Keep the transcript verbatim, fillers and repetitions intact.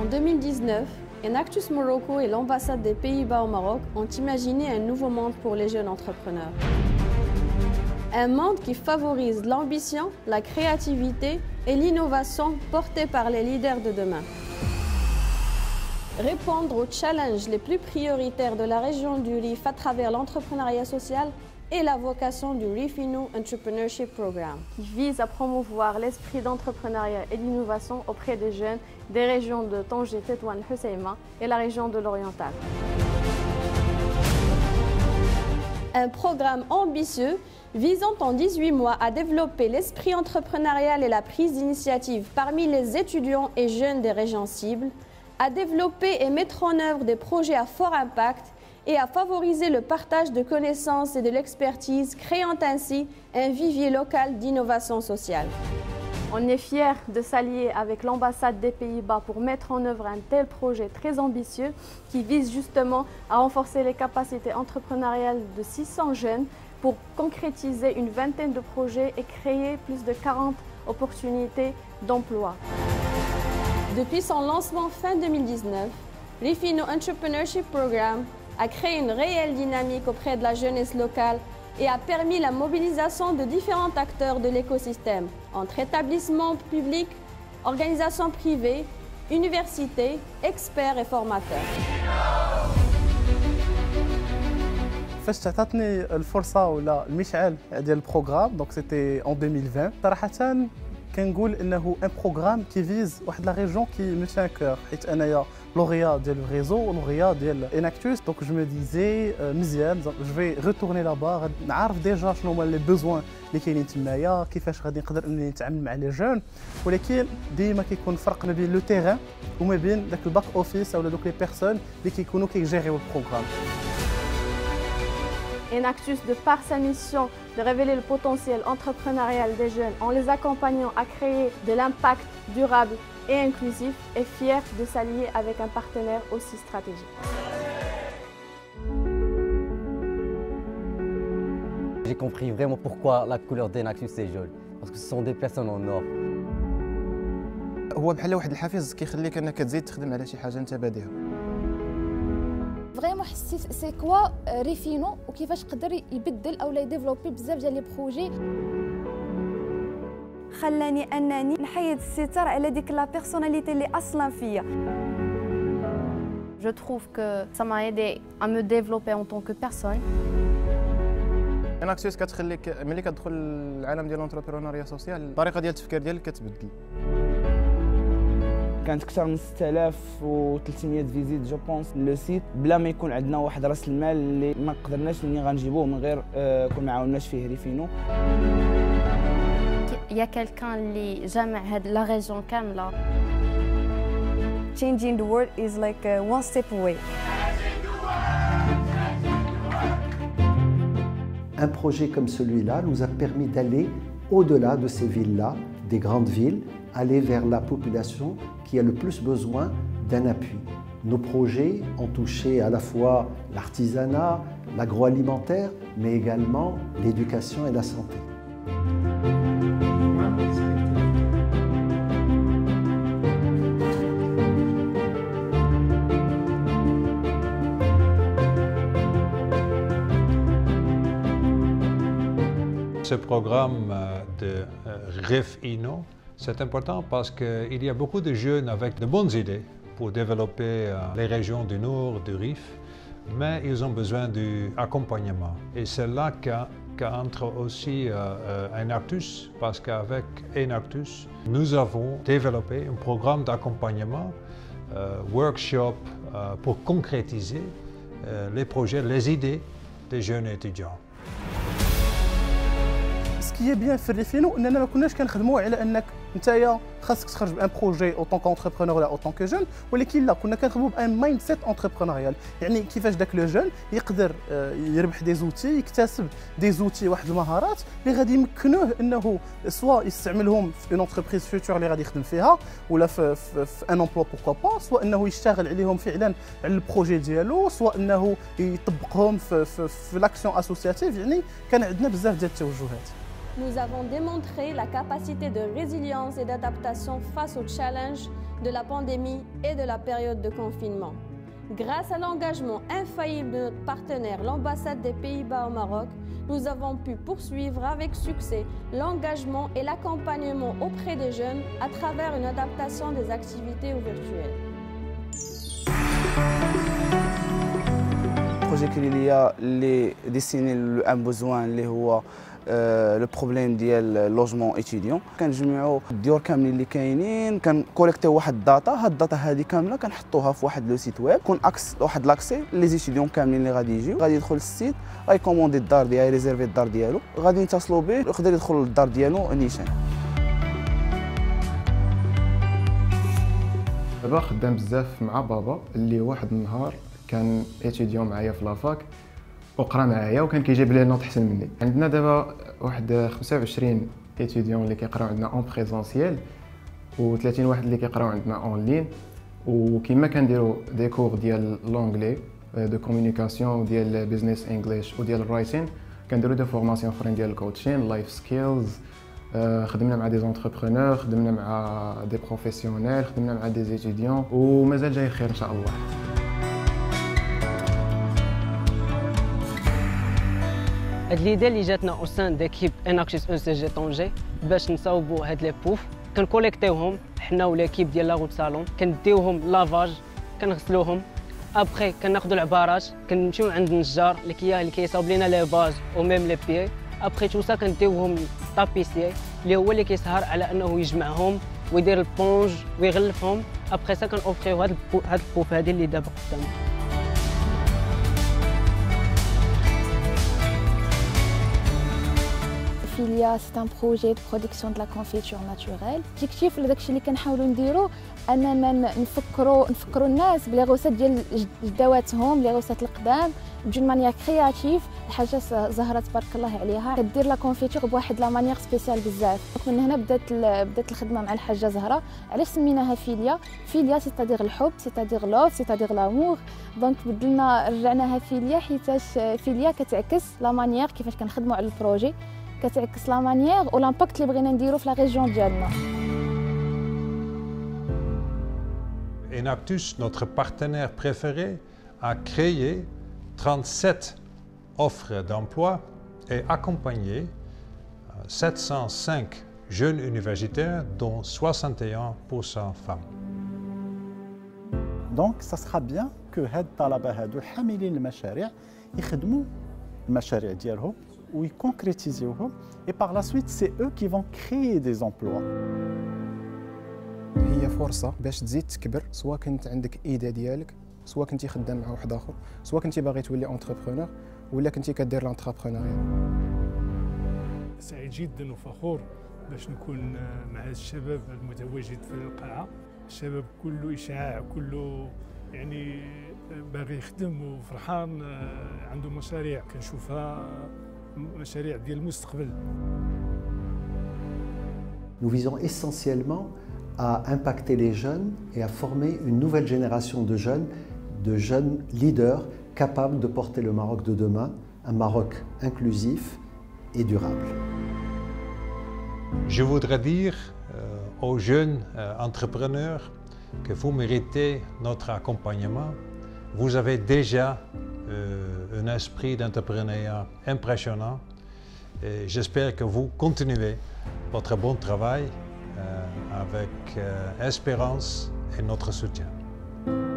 En deux mille dix-neuf, Enactus Morocco et l'ambassade des Pays-Bas au Maroc ont imaginé un nouveau monde pour les jeunes entrepreneurs. Un monde qui favorise l'ambition, la créativité et l'innovation portée par les leaders de demain. Répondre aux challenges les plus prioritaires de la région du Rif à travers l'entrepreneuriat social est la vocation du Rifino Entrepreneurship Programme, qui vise à promouvoir l'esprit d'entrepreneuriat et d'innovation auprès des jeunes des régions de Tanger, Tétouan, Hoceima et la région de l'Oriental. Un programme ambitieux visant en dix-huit mois à développer l'esprit entrepreneurial et la prise d'initiative parmi les étudiants et jeunes des régions cibles, à développer et mettre en œuvre des projets à fort impact et à favoriser le partage de connaissances et de l'expertise, créant ainsi un vivier local d'innovation sociale. On est fiers de s'allier avec l'ambassade des Pays-Bas pour mettre en œuvre un tel projet très ambitieux qui vise justement à renforcer les capacités entrepreneuriales de six cents jeunes pour concrétiser une vingtaine de projets et créer plus de quarante opportunités d'emploi. Depuis son lancement fin deux mille dix-neuf, Rifino Entrepreneurship Programme a créé une réelle dynamique auprès de la jeunesse locale et a permis la mobilisation de différents acteurs de l'écosystème, entre établissements publics, organisations privées, universités, experts et formateurs. فاش تعطاتني الفرصه ولا المشعل ديال البروغرام دونك سيتي ان deux mille vingt صراحه كنقول انه ان بروغرام كي فيز واحد لا ريجون كي مي تان كور حيت انايا لوغيا ديال الريزو ولوغيا ديال اناكتوس دونك جو مو ديزي مزيان جو في ريتورني لابا نعرف ديجا شنو هما لي بوزوان اللي كاينين تمايا كيفاش غادي نقدر اني نتعامل مع لي جون ولكن ديما كيكون فرق ما بين لو تيران وما بين داك الباك اوفيس ولا دوك لي بيرسون اللي كيكونوا كيجيريو البروغرام. Enactus, de par sa mission de révéler le potentiel entrepreneurial des jeunes en les accompagnant à créer de l'impact durable et inclusif, est fier de s'allier avec un partenaire aussi stratégique. J'ai compris vraiment pourquoi la couleur d'Enactus est jaune, parce que ce sont des personnes en or. هو بحال واحد الحافز كيخليك انك تزيد تخدم على شي حاجه انت باديها. فريمون حسيت سي كوا ريفينو وكيفاش قدر يبدل او لا يديفلوبي بزاف ديال لي بروجي خلاني انني نحيد الستار على ديك لا بيرسوناليتي اللي اصلا فيا. Je trouve que ça m'a aidé à me développer en tant que personne. اناكسيوس كتخليك ملي كتدخل العالم ديال الانتربرونيا سوسيال الطريقه ديال التفكير ديالك كتبدل. كانت اكثر من ستة آلاف وثلاثمية فيزيت جو بونس لو سيت بلا ما يكون عندنا واحد راس المال اللي ما قدرناش منين غنجيبوه من غير كون ما عاوناش فيه ريفينو. يا quelqu'un اللي جامع هاد لا ريجون كامله. Changing the world is like one step away. Un projet comme celui-là nous a permis d'aller au-delà de ces villes-là, des grandes villes, aller vers la population qui a le plus besoin d'un appui. Nos projets ont touché à la fois l'artisanat, l'agroalimentaire, mais également l'éducation et la santé. Ce programme de Rifino, c'est important parce qu'il y a beaucoup de jeunes avec de bonnes idées pour développer les régions du Nord, du Rif, mais ils ont besoin d'accompagnement. Et c'est là qu'entre aussi euh, Enactus, parce qu'avec Enactus, nous avons développé un programme d'accompagnement, euh, workshop euh, pour concrétiser euh, les projets, les idées des jeunes étudiants. سكي بيان في الريفينو اننا ما كناش كنخدموا على انك نتايا خاصك تخرج بان بروجي او طونك انتربرونور ولا او طونك جون ولكن لا كنا كنخدموا بان مايند سيت انتربرونوريال يعني كيفاش داك لو جون يقدر يربح دي زوتي يكتسب دي زوتي واحد المهارات اللي غادي يمكنوه انه سوا يستعملهم في اون انتربريز فيوتور اللي غادي يخدم فيها ولا في في ان امبلوا بوركوا با سوا انه يشتغل عليهم فعلا على البروجي ديالو سوا انه يطبقهم في في, في لاكسيون اسوسياتيف يعني كان عندنا بزاف ديال التوجهات. nous avons démontré la capacité de résilience et d'adaptation face aux challenges de la pandémie et de la période de confinement. Grâce à l'engagement infaillible de notre partenaire, l'ambassade des Pays-Bas au Maroc, nous avons pu poursuivre avec succès l'engagement et l'accompagnement auprès des jeunes à travers une adaptation des activités au virtuel. Le projet Kililia est destiné à un besoin اللي هو لو بروبليم ديال اللوجمون ايتيديون. كنجمعوا الديور كاملين اللي كاينين، كنكوليكتيو واحد الداتا، هاد الداتا هذه كامله كنحطوها في واحد لو سيت ويب، كون اكس واحد لاكسي لي زيتيديون كاملين اللي غادي يجيو، غادي يدخل للسيت غايكوموندي الدار ديالو، ريزيرفي الدار ديالو، غادي يتصلوا به يقدر يدخل للدار ديالو نيشان. دابا خدام بزاف مع بابا اللي واحد النهار كان ايتيديون معايا في لافاك وقرا معايا وكان كيجيب لي نوت احسن مني. عندنا دابا واحد خمسة وعشرين ايتيديون اللي كيقراو عندنا اون بريزونسييل و ثلاثين واحد اللي كيقراو عندنا اون لين، وكيما كنديروا دي كور ديال لونغلي دو كومونيكاسيون وديال بيزنس انجليش وديال الرايتين، كنديروا دي فورماسيون اخرين ديال الكوتشين لايف سكيلز. خدمنا مع دي زونتربرونور، خدمنا مع دي بروفيسيونيل، خدمنا مع دي ايتيديون ومازال جاي خير ان شاء الله. هاد ليدي اللي جاتنا او سان ديكيب اناكسيس ان سي جي طونجي باش نصاوبوا هاد لي بوف، كنكوليكتيوهم حنا وليكيب ديال لاغوت سالون، كنديوهم لافاج، كنغسلوهم، ابخي كناخذوا العبارات كنمشيو عند النجار اللي كي اللي كيصاوب لينا لي باز او ميم لي بيي، ابخي تو سا كنديوهم طابيسي اللي هو اللي كيسهر على انه يجمعهم ويدير البونج ويغلفهم، ابخي سا كنوفريو هاد هاد البوف هادي اللي دابا قدامنا. Filia, c'est un projet de production de la confiture naturelle. L'objectif ولا داكشي اللي كنحاولوا نديرو اننا نفكروا نفكروا الناس بلي غوسات ديال جداواتهم، لي غوسات القدام بجون مانيير كرياتيف. الحاجه زهره تبارك الله عليها كدير لا كونفيتور بواحد لا مانيير سبيسيال بزاف. من هنا بدات بدات الخدمه مع الحاجه زهره. علاش سميناها فيليا؟ فيليا سيتادير الحب، سيتادير لوف، سيتادير لامور. دونك بدلنا رجعناها فيليا حيتاش فيليا كتعكس لا مانيير كيفاش كنخدموا على البروجي، كتعكس لا مانيير والامباكت اللي بغينا نديرو في لا ريجيون ديالنا. Enactus, notre partenaire préféré, a créé trente-sept offres d'emploi et accompagné sept cent cinq jeunes universitaires, dont soixante et un pour cent femmes. Donc, ça sera bien que هاد الطلبة هادو حاملين المشاريع يخدموا المشاريع ديالهم ويكونكريتيزيوهم et par la suite c'est eux qui vont créer des emplois. هي فرصة باش تزيد تكبر، سواء كنت عندك ايدا ديالك، سواء كنتي خدام مع واحد اخر، سواء كنتي باغي تولي اونتربرونور ولا كنتي كدير لونتربرونوريا. سعيد جدا وفخور باش نكون مع الشباب المتواجد في القاعة. الشباب كله إشعاع، كله يعني باغي يخدم وفرحان، عنده مشاريع كنشوفها مشاريع ديال المستقبل. Nous visons essentiellement à impacter les jeunes et à former une nouvelle génération de jeunes, de jeunes leaders capables de porter le Maroc de demain, un Maroc inclusif et durable. Je voudrais dire euh, aux jeunes euh, entrepreneurs que vous méritez notre accompagnement. Vous avez déjà euh, un esprit d'entrepreneuriat impressionnant et j'espère que vous continuez votre bon travail euh, avec euh, espérance et notre soutien.